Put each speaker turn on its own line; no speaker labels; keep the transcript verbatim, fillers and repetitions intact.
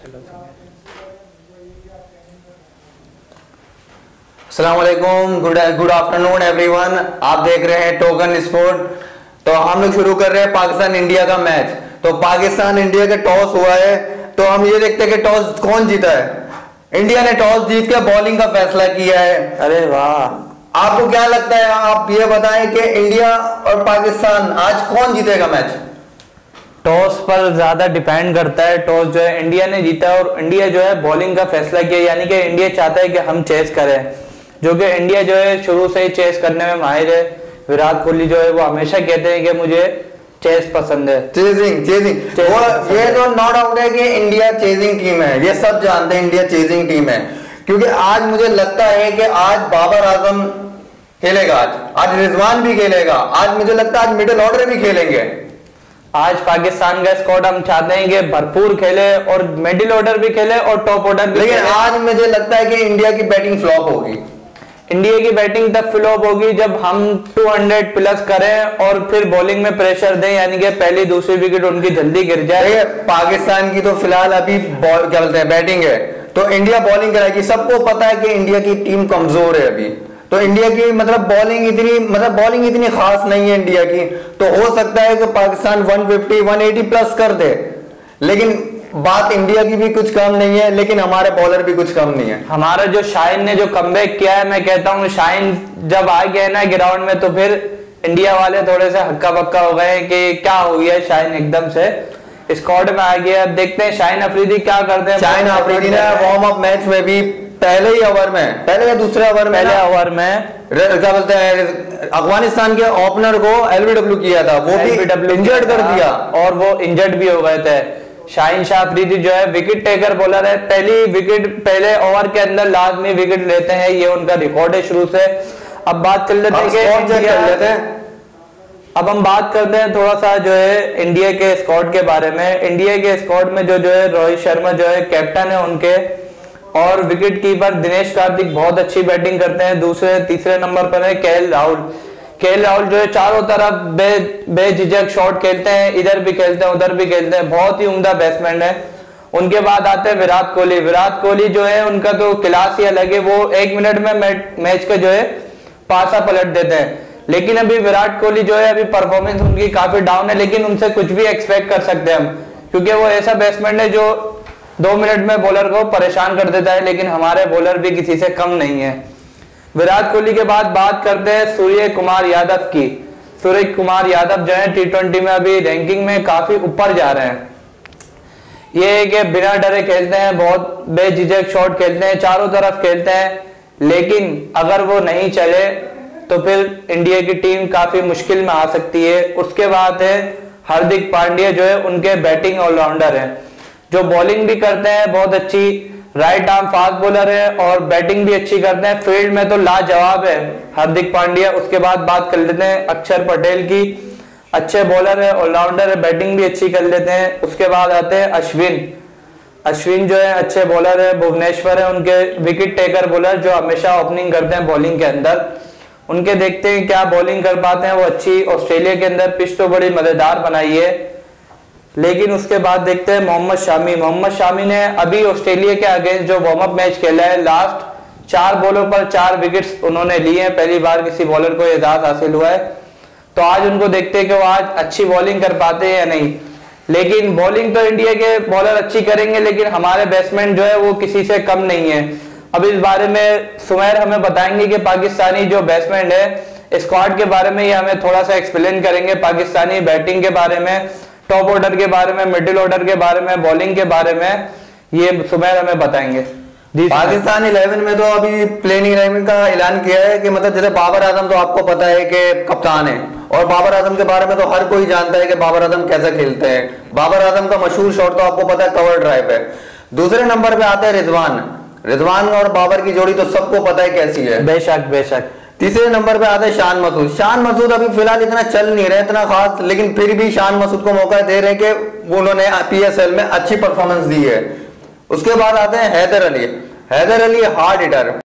अस्सलाम वालेकुम, good good afternoon everyone. आप देख रहे हैं टोकन स्पोर्ट। तो हम लोग शुरू कर रहे हैं पाकिस्तान इंडिया का मैच। तो पाकिस्तान इंडिया का टॉस हुआ है, तो हम ये देखते हैं कि टॉस कौन जीता है। इंडिया ने टॉस जीत के बॉलिंग का फैसला किया है।
अरे वाह,
आपको क्या लगता है, आप ये बताएं कि इंडिया और पाकिस्तान आज कौन जीतेगा मैच?
टॉस पर ज्यादा डिपेंड करता है। टॉस जो है इंडिया ने जीता और इंडिया जो है बॉलिंग का फैसला किया, यानी कि इंडिया चाहता है कि हम चेस करें, जो कि इंडिया जो है शुरू से ही चेस करने में माहिर है। विराट कोहली जो है वो हमेशा कहते हैं कि मुझे चेस पसंद है।
चेजिंग चेजिंग वो ये तो नो डाउट है कि इंडिया चेजिंग टीम है, ये सब जानते हैं इंडिया चेजिंग टीम है। क्योंकि आज मुझे लगता है कि आज बाबर आजम खेलेगा, आज आज रिजवान भी खेलेगा, आज मुझे लगता है आज मिडिल ऑर्डर भी खेलेंगे।
आज पाकिस्तान का स्क्वाड हम चाहते हैं कि भरपूर खेले और मिडिल ऑर्डर भी खेले और टॉप ऑर्डर भी।
लेकिन आज मुझे लगता है कि इंडिया की बैटिंग फ्लॉप होगी।
इंडिया की बैटिंग तब फ्लॉप होगी जब हम दो सौ प्लस करें और फिर बॉलिंग में प्रेशर दें, यानी कि पहली दूसरी विकेट उनकी जल्दी गिर जाए।
पाकिस्तान की तो फिलहाल अभी बॉल क्या बोलते हैं बैटिंग है, तो इंडिया बॉलिंग कराएगी। सबको पता है कि इंडिया की टीम कमजोर है अभी, तो इंडिया की मतलब बॉलिंग इतनी मतलब बॉलिंग इतनी खास नहीं है इंडिया की। तो हो सकता है कि पाकिस्तान एक सौ पचास एक सौ अस्सी प्लस कर दे, लेकिन बात इंडिया की भी कुछ कम नहीं है, लेकिन हमारे बॉलर भी कुछ कम नहीं है।
हमारा जो शाहीन ने जो कमबैक किया है, मैं कहता हूँ शाहीन जब आ गया ना ग्राउंड में, तो फिर इंडिया वाले थोड़े से हक्का बक्का हो गए कि क्या हो गया, शाहीन एकदम से स्क्वाड में आ गया। अब देखते हैं शाहीन अफरीदी क्या करते हैं।
शाहीन अफरीदी ने वार्म अप मैच में भी पहले ही ओवर में पहले या दूसरे ओवर में
पहले ओवर में
क्या बोलते हैं अफगानिस्तान के ओपनर को एलबीडब्ल्यू किया था, वो भी इंजर्ड कर दिया
और वो इंजर्ड भी हो गए थे। शाहीन शाह अफरीदी जो है विकेट टेकर बॉलर है, पहली विकेट पहले ओवर के अंदर लाजमी विकेट लेते हैं, ये उनका रिकॉर्ड है शुरू से। अब बात कर लेते हैं अब हम बात करते हैं थोड़ा सा जो है इंडिया के स्क्वाड के बारे में। इंडिया के स्क्वाड में जो जो है रोहित शर्मा जो है कैप्टन है उनके, और विकेट कीपर दिनेश कार्तिक बहुत अच्छी बैटिंग करते हैं। दूसरे तीसरे नंबर पर है केएल राहुल। केएल राहुल जो है चारों तरफ बे बेझिझक शॉट खेलते हैं, इधर भी खेलते हैं उधर भी खेलते हैं, बहुत ही उम्दा बैट्समैन है। उनके बाद आते हैं विराट कोहली। विराट कोहली जो है उनका तो क्लास ही अलग है, वो एक मिनट में मैच का जो है पासा पलट देते हैं। लेकिन अभी विराट कोहली जो है अभी परफॉर्मेंस उनकी काफी डाउन है, लेकिन उनसे कुछ भी एक्सपेक्ट कर सकते हैं हम, क्योंकि वो ऐसा बैट्समैन है जो दो मिनट में बॉलर को परेशान कर देता है, लेकिन हमारे बॉलर भी किसी से कम नहीं है। विराट कोहली के बाद बात करते हैं सूर्य कुमार यादव की। सूर्य कुमार यादव जो है टी ट्वेंटी में अभी रैंकिंग में काफी ऊपर जा रहे हैं। ये कि बिना डरे खेलते हैं, बहुत बेझिझक शॉट खेलते हैं, चारों तरफ खेलते हैं, लेकिन अगर वो नहीं चले तो फिर इंडिया की टीम काफी मुश्किल में आ सकती है। उसके बाद है हार्दिक पांड्या जो है उनके बैटिंग ऑलराउंडर है, जो बॉलिंग भी करते हैं बहुत अच्छी, राइट आर्म फास्ट बॉलर है और बैटिंग भी अच्छी करते हैं। फील्ड में तो लाजवाब है हार्दिक पांड्या। उसके बाद बात कर लेते हैं अक्षर पटेल की, अच्छे बॉलर है, ऑलराउंडर है, बैटिंग भी अच्छी कर लेते हैं। उसके बाद आते हैं अश्विन। अश्विन जो है अच्छे बॉलर है, भुवनेश्वर है उनके विकेट टेकर बॉलर, जो हमेशा ओपनिंग करते हैं बॉलिंग के अंदर। उनके देखते हैं क्या बॉलिंग कर पाते हैं वो अच्छी। ऑस्ट्रेलिया के अंदर पिच तो बड़ी मजेदार बनाई है। लेकिन उसके बाद देखते हैं मोहम्मद शामी। मोहम्मद शामी ने अभी ऑस्ट्रेलिया के अगेंस्ट जो वार्म अप मैच खेला है, लास्ट चार बॉलों पर चार विकेट्स उन्होंने लिए हैं, पहली बार किसी बॉलर को एजाज हासिल हुआ है। तो आज उनको देखते हैं कि वो आज अच्छी बॉलिंग कर पाते हैं या नहीं। लेकिन बॉलिंग तो इंडिया के बॉलर अच्छी करेंगे, लेकिन हमारे बैट्समैन जो है वो किसी से कम नहीं है। अब इस बारे में सुमेर हमें बताएंगे कि पाकिस्तानी जो बैट्समैन है स्क्वाड के बारे में, ये हमें थोड़ा सा एक्सप्लेन करेंगे, पाकिस्तानी बैटिंग के बारे में, टॉप ऑर्डर के बारे में, मिडिल ऑर्डर के बारे में, बॉलिंग के बारे में, ये सुमेर हमें बताएंगे।
पाकिस्तान इलेवन में तो अभी प्लेइंग इलेवन का ऐलान किया है कि मतलब जैसे बाबर आजम तो आपको पता है कि कप्तान है, और बाबर आजम के बारे में तो हर कोई जानता है कि बाबर आजम कैसे खेलते हैं। बाबर आजम का मशहूर शॉट तो आपको पता है कवर ड्राइव है। दूसरे नंबर पे आते हैं रिजवान। रिजवान और बाबर की जोड़ी तो सबको पता है कैसी है।
बेशक बेशक।
तीसरे नंबर पे आते हैं शान मसूद। शान मसूद अभी फिलहाल इतना चल नहीं रहे इतना खास, लेकिन फिर भी शान मसूद को मौका दे रहे हैं कि उन्होंने पीएसएल में अच्छी परफॉर्मेंस दी है। उसके बाद आते हैं हैदर अली। Haider Ali hard heater.